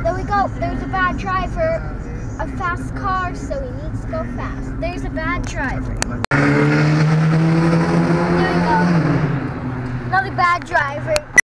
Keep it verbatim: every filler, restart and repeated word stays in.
There we go. There's a bad driver. A fast car, so he needs to go fast. There's a bad driver.